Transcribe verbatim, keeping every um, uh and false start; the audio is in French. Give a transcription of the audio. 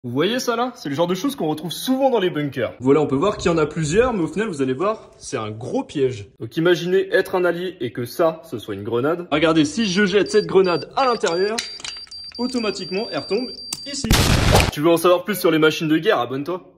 Vous voyez ça là? C'est le genre de choses qu'on retrouve souvent dans les bunkers. Voilà, on peut voir qu'il y en a plusieurs, mais au final, vous allez voir, c'est un gros piège. Donc imaginez être un allié et que ça, ce soit une grenade. Regardez, si je jette cette grenade à l'intérieur, automatiquement, elle retombe ici. Tu veux en savoir plus sur les machines de guerre? Abonne-toi.